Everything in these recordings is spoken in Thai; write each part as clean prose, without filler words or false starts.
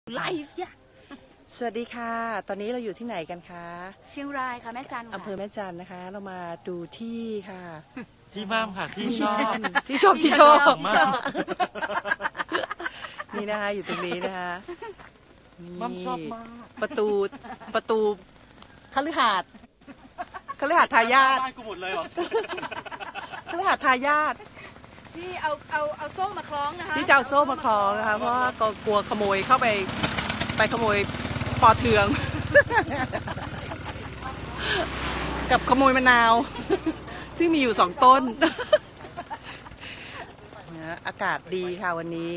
ไลฟ์ย่ะสวัสดีค่ะตอนนี้เราอยู่ที่ไหนกันคะเชียงรายค่ะแม่จันอำเภอแม่จันนะคะ เรามาดูที่ค่ะที่บ้ามค่ะที่ชอบที่ชอบมากนี่นะคะอยู่ตรงนี้นะคะบ้ามชอบมากประตูคฤหาสน์ทายาทบ้านกูหมดเลยหรอคฤหาสน์ทายาทที่เอาโซ่มาคล้องนะคะที่จะเอาโซ่มาคล้องนะคะเพราะก็กลัวขโมยเข้าไปขโมยปอเทืองกับขโมยมะนาวที่มีอยู่2 ต้นอากาศดีค่ะวันนี้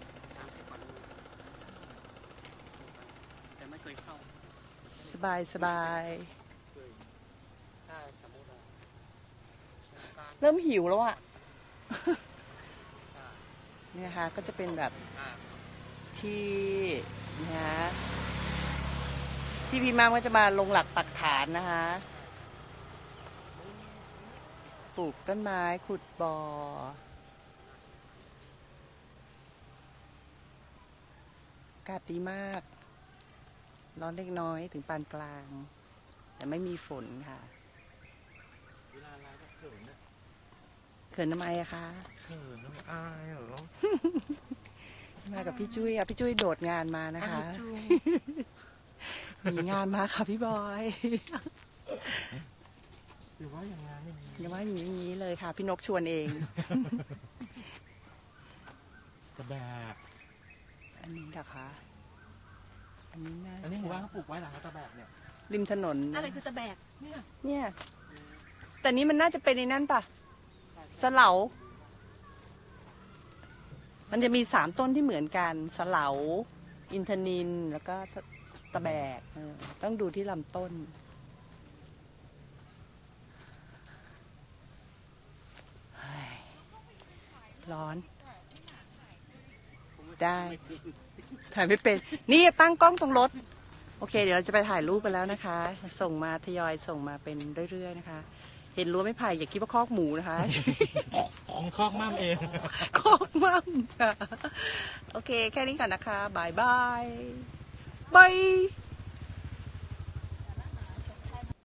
สบายเริ่มหิวแล้วอ่ะนี่นะคะก็จะเป็นแบบที่นะที่พี่มาก็จะมาลงหลักปักฐานนะคะปลูกต้นไม้ขุดบ่ออากาศดีมากร้อนเล็กน้อยถึงปานกลางแต่ไม่มีฝนค่ะเวลาไลฟ์ก็เขินนะเขินทำไมอะคะเขินน้ำอายเหรอมากับพี่จุ้ยอะพี่จุ้ยโดดงานมานะคะมีงานมาค่ะพี่บอยหรือว่าอย่างนั้นอย่าว่าอย่างนี้เลยค่ะพี่นกชวนเองตะแบกอันนี้นะคะอันนี้หมู่บ้านเขาปลูกไว้หลังตะแบกเนี่ยริมถนนอะไรคือตะแบกเนี่ยแต่นี้มันน่าจะเป็นในนั่นป่ะสะเหลามันจะมี3 ต้นที่เหมือนกันสะเหลาอินทนิลแล้วก็ตะแบกต้องดูที่ลำต้นร้อนได้ถ่ายไม่เป็นนี่ตั้งกล้องตรงรถโอเคเดี๋ยวเราจะไปถ่ายรูปไปแล้วนะคะส่งมาทยอยส่งมาเป็นเรื่อยๆนะคะเห็นรั้วไม่ไผ่อย่าคิดว่าคอกหมูนะคะคอกมั่มเองคอกมั่มโอเคแค่นี้ก่อนนะคะบายบาย